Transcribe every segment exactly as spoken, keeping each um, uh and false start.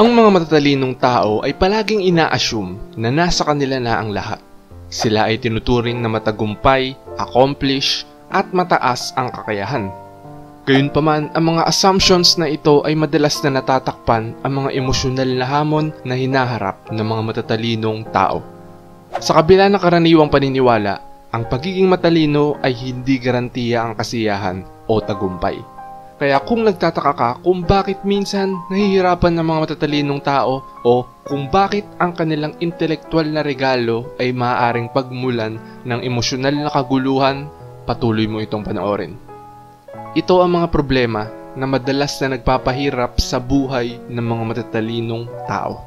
Ang mga matatalinong tao ay palaging ina-assume na nasa kanila na ang lahat. Sila ay tinuturing na matagumpay, accomplish, at mataas ang kakayahan. Gayunpaman, ang mga assumptions na ito ay madalas na natatakpan ang mga emosyonal na hamon na hinaharap ng mga matatalinong tao. Sa kabila ng karaniwang paniniwala, ang pagiging matalino ay hindi garantiya ang kasiyahan o tagumpay. Kaya kung nagtataka ka kung bakit minsan nahihirapan ng mga matatalinong tao o kung bakit ang kanilang intelektual na regalo ay maaaring pagmulan ng emosyonal na kaguluhan, patuloy mo itong panoorin. Ito ang mga problema na madalas na nagpapahirap sa buhay ng mga matatalinong tao.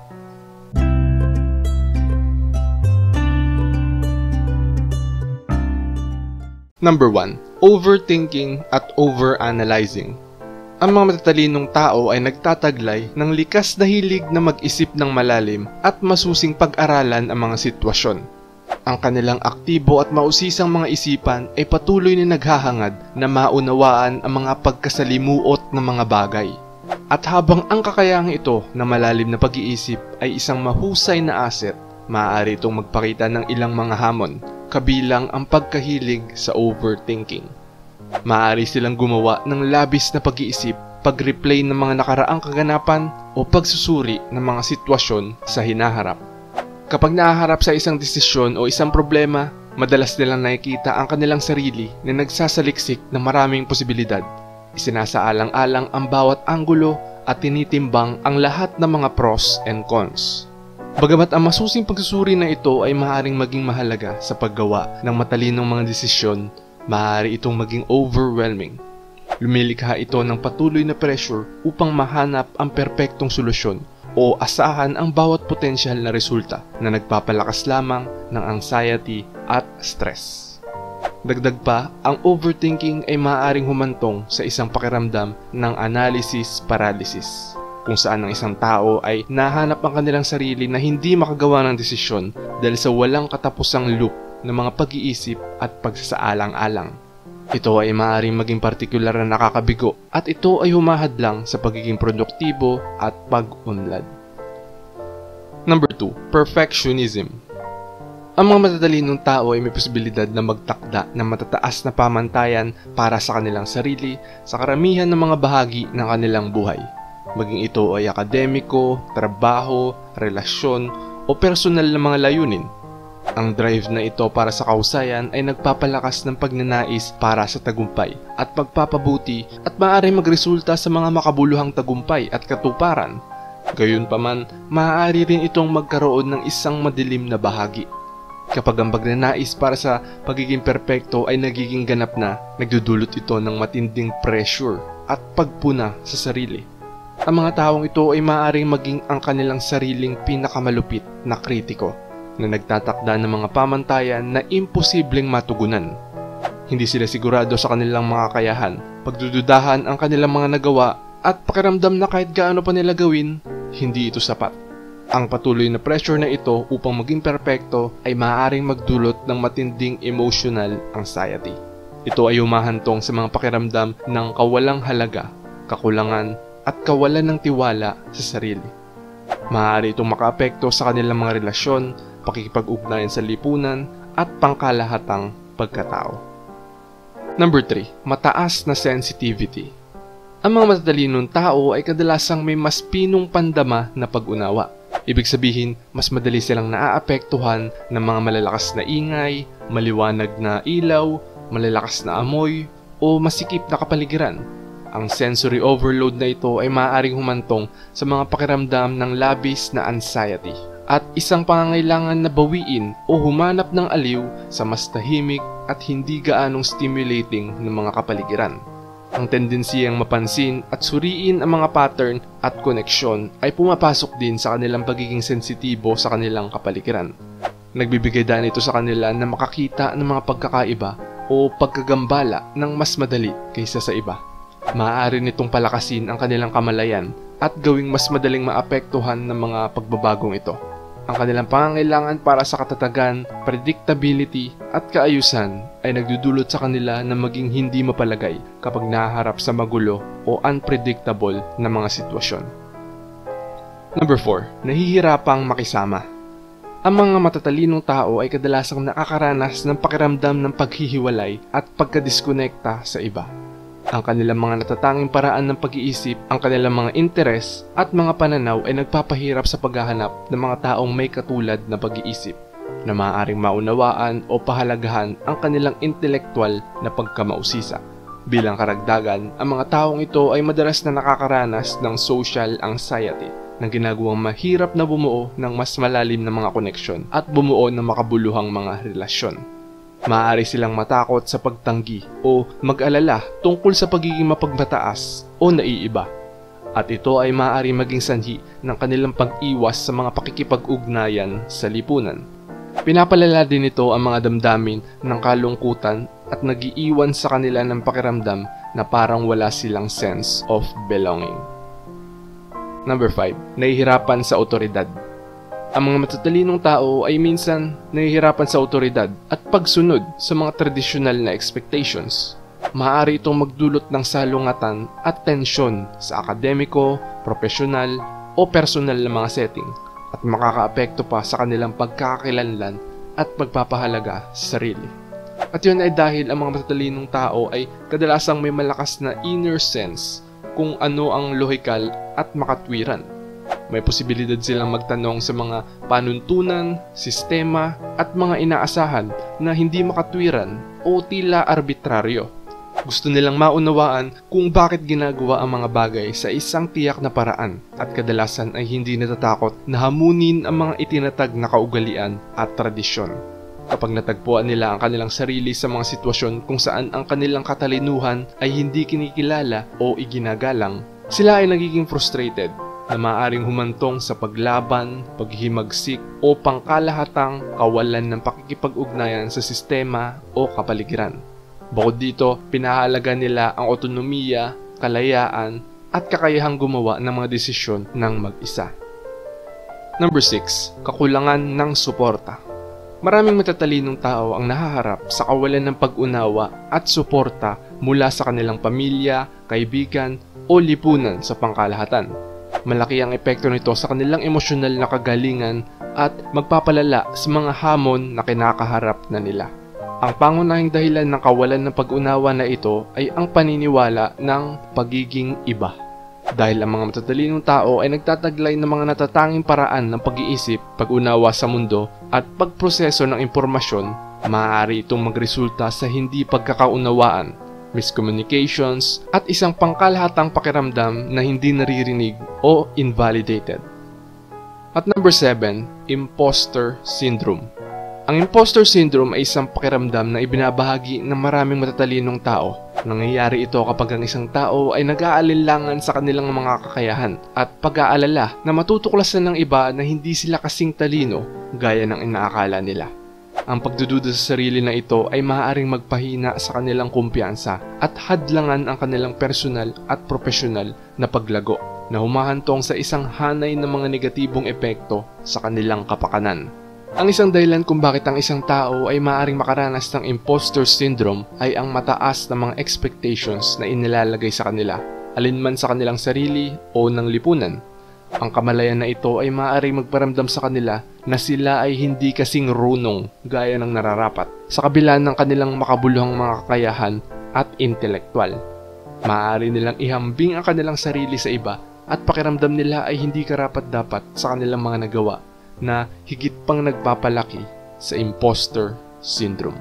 Number one. Overthinking at overanalyzing. Ang mga matatalinong tao ay nagtataglay ng likas na hilig na mag-isip ng malalim at masusing pag-aralan ang mga sitwasyon. Ang kanilang aktibo at mausisang mga isipan ay patuloy na naghahangad na maunawaan ang mga pagkasalimuot ng mga bagay. At habang ang kakayahang ito na malalim na pag-iisip ay isang mahusay na asset, maaari itong magpakita ng ilang mga hamon, kabilang ang pagkahilig sa overthinking. Maaari silang gumawa ng labis na pag-iisip, pag-replay ng mga nakaraang kaganapan o pagsusuri ng mga sitwasyon sa hinaharap. Kapag nahaharap sa isang desisyon o isang problema, madalas nilang nakikita ang kanilang sarili na nagsasaliksik ng maraming posibilidad. Isinasaalang-alang ang bawat anggulo at tinitimbang ang lahat ng mga pros and cons. Bagamat ang masusing pagsusuri na ito ay maaaring maging mahalaga sa paggawa ng matalinong mga desisyon, maaari itong maging overwhelming. Lumilikha ito ng patuloy na pressure upang mahanap ang perpektong solusyon o asahan ang bawat potensyal na resulta na nagpapalakas lamang ng anxiety at stress. Dagdag pa, ang overthinking ay maaaring humantong sa isang pakiramdam ng analysis paralysis, kung saan ang isang tao ay nahanap ang kanilang sarili na hindi makagawa ng desisyon dahil sa walang katapusang loop ng mga pag-iisip at pagsasaalang-alang. Ito ay maaaring maging partikular na nakakabigo at ito ay humahadlang sa pagiging produktibo at pag-unlad. Number two. Perfectionism. Ang mga matatalinong tao ay may posibilidad na magtakda ng matataas na pamantayan para sa kanilang sarili sa karamihan ng mga bahagi ng kanilang buhay. Maging ito ay akademiko, trabaho, relasyon o personal na mga layunin. Ang drive na ito para sa kahusayan ay nagpapalakas ng pagnanais para sa tagumpay at pagpapabuti at maaari magresulta sa mga makabuluhang tagumpay at katuparan. Gayunpaman, maaari rin itong magkaroon ng isang madilim na bahagi. Kapag ang pagnanais para sa pagiging perpekto ay nagiging ganap na, nagdudulot ito ng matinding pressure at pagpuna sa sarili. Ang mga taong ito ay maaaring maging ang kanilang sariling pinakamalupit na kritiko na nagtatakda ng mga pamantayan na imposibleng matugunan. Hindi sila sigurado sa kanilang mga kakayahan, pagdududahan ang kanilang mga nagawa at pakiramdam na kahit gaano pa nila gawin, hindi ito sapat. Ang patuloy na pressure na ito upang maging perpekto ay maaaring magdulot ng matinding emotional anxiety. Ito ay humahantong sa mga pakiramdam ng kawalang halaga, kakulangan at kawalan ng tiwala sa sarili. Maaari itong makaapekto sa kanilang mga relasyon, pakikipag-ugnayan sa lipunan, at pangkalahatang pagkatao. Number three. Mataas na sensitivity. Ang mga matatalinong tao ay kadalasang may mas pinong pandama na pag-unawa. Ibig sabihin, mas madali silang naaapektuhan ng mga malalakas na ingay, maliwanag na ilaw, malalakas na amoy, o masikip na kapaligiran. Ang sensory overload na ito ay maaaring humantong sa mga pakiramdam ng labis na anxiety at isang pangangailangan na bawiin o humanap ng aliw sa mas tahimik at hindi gaanong stimulating ng mga kapaligiran. Ang tendensiyang mapansin at suriin ang mga pattern at koneksyon ay pumapasok din sa kanilang pagiging sensitibo sa kanilang kapaligiran. Nagbibigay daan ito sa kanila na makakita ng mga pagkakaiba o pagkagambala ng mas madali kaysa sa iba. Maaari nitong palakasin ang kanilang kamalayan at gawing mas madaling maapektuhan ng mga pagbabagong ito. Ang kanilang pangangailangan para sa katatagan, predictability at kaayusan ay nagdudulot sa kanila na maging hindi mapalagay kapag nahaharap sa magulo o unpredictable na mga sitwasyon. Number four. Nahihirapang makisama. Ang mga matatalinong tao ay kadalasang nakakaranas ng pakiramdam ng paghihiwalay at pagkadiskonekta sa iba. Ang kanilang mga natatanging paraan ng pag-iisip, ang kanilang mga interes at mga pananaw ay nagpapahirap sa paghahanap ng mga taong may katulad na pag-iisip na maaaring maunawaan o pahalagahan ang kanilang intelektual na pagkamausisa. Bilang karagdagan, ang mga taong ito ay madalas na nakakaranas ng social anxiety na ginagawang mahirap na bumuo ng mas malalim na mga koneksyon at bumuo ng makabuluhang mga relasyon. Maaari silang matakot sa pagtanggi o mag-alala tungkol sa pagiging mapagmataas o naiiba. At ito ay maaari maging sanhi ng kanilang pag-iwas sa mga pakikipag-ugnayan sa lipunan. Pinapalala din ito ang mga damdamin ng kalungkutan at nag-iiwan sa kanila ng pakiramdam na parang wala silang sense of belonging. Number five. Nahihirapan sa otoridad. Ang mga matatalinong tao ay minsan nahihirapan sa otoridad at pagsunod sa mga tradisyonal na expectations. Maaari itong magdulot ng salungatan at tensyon sa akademiko, profesional o personal na mga setting at makakaapekto pa sa kanilang pagkakakilanlan at pagpapahalaga sa sarili. At yun ay dahil ang mga matatalinong tao ay kadalasang may malakas na inner sense kung ano ang lohikal at makatwiran. May posibilidad silang magtanong sa mga panuntunan, sistema at mga inaasahan na hindi makatwiran o tila arbitraryo. Gusto nilang maunawaan kung bakit ginagawa ang mga bagay sa isang tiyak na paraan at kadalasan ay hindi natatakot na hamunin ang mga itinatag na kaugalian at tradisyon. Kapag natagpuan nila ang kanilang sarili sa mga sitwasyon kung saan ang kanilang katalinuhan ay hindi kinikilala o iginagalang, sila ay nagiging frustrated na maaaring humantong sa paglaban, paghihimagsik o pangkalahatang kawalan ng pakikipag-ugnayan sa sistema o kapaligiran. Bukod dito, pinahalaga nila ang otonomiya, kalayaan at kakayahang gumawa ng mga desisyon ng mag-isa. Number six. Kakulangan ng suporta. Maraming matatalinong tao ang nahaharap sa kawalan ng pag-unawa at suporta mula sa kanilang pamilya, kaibigan o lipunan sa pangkalahatan. Malaki ang epekto nito sa kanilang emosyonal na kagalingan at magpapalala sa mga hamon na kinakaharap na nila. Ang pangunahing dahilan ng kawalan ng pag-unawa na ito ay ang paniniwala ng pagiging iba. Dahil ang mga matatalinong tao ay nagtataglay ng mga natatanging paraan ng pag-iisip, pag-unawa sa mundo at pagproseso ng impormasyon, maaari itong magresulta sa hindi pagkakaunawaan, miscommunications, at isang pangkalahatang pakiramdam na hindi naririnig o invalidated. At number seven, imposter syndrome. Ang imposter syndrome ay isang pakiramdam na ibinabahagi ng maraming matatalinong tao. Nangyayari ito kapag ang isang tao ay nag-aalinlangan sa kanilang mga kakayahan at pag-aalala na matutuklasan ng iba na hindi sila kasing talino gaya ng inaakala nila. Ang pagdududa sa sarili na ito ay maaaring magpahina sa kanilang kumpiyansa at hadlangan ang kanilang personal at profesional na paglago na humahantong sa isang hanay ng mga negatibong epekto sa kanilang kapakanan. Ang isang dahilan kung bakit ang isang tao ay maaaring makaranas ng imposter syndrome ay ang mataas na mga expectations na inilalagay sa kanila, alinman sa kanilang sarili o ng lipunan. Ang kamalayan na ito ay maaaring magparamdam sa kanila na sila ay hindi kasing runong gaya ng nararapat sa kabila ng kanilang makabuluhang mga kakayahan at intelektual. Maaari nilang ihambing ang kanilang sarili sa iba at pakiramdam nila ay hindi karapat-dapat sa kanilang mga nagawa na higit pang nagpapalaki sa imposter syndrome.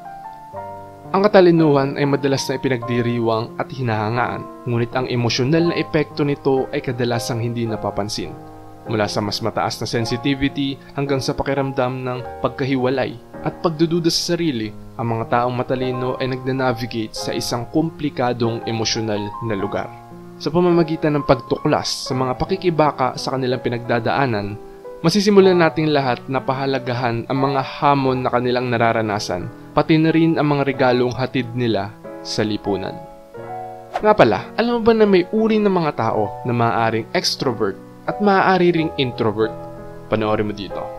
Ang katalinuhan ay madalas na ipinagdiriwang at hinahangaan, ngunit ang emosyonal na epekto nito ay kadalasang hindi napapansin. Mula sa mas mataas na sensitivity hanggang sa pakiramdam ng pagkahiwalay at pagdududa sa sarili, ang mga taong matalino ay nagna-navigate sa isang komplikadong emosyonal na lugar. Sa pamamagitan ng pagtuklas sa mga pakikibaka sa kanilang pinagdadaanan, masisimulan nating lahat na pahalagahan ang mga hamon na kanilang nararanasan, pati na rin ang mga regalong hatid nila sa lipunan. Nga pala, alam mo ba na may uri ng mga tao na maaaring extrovert at maaari ring introvert? Panoorin mo dito.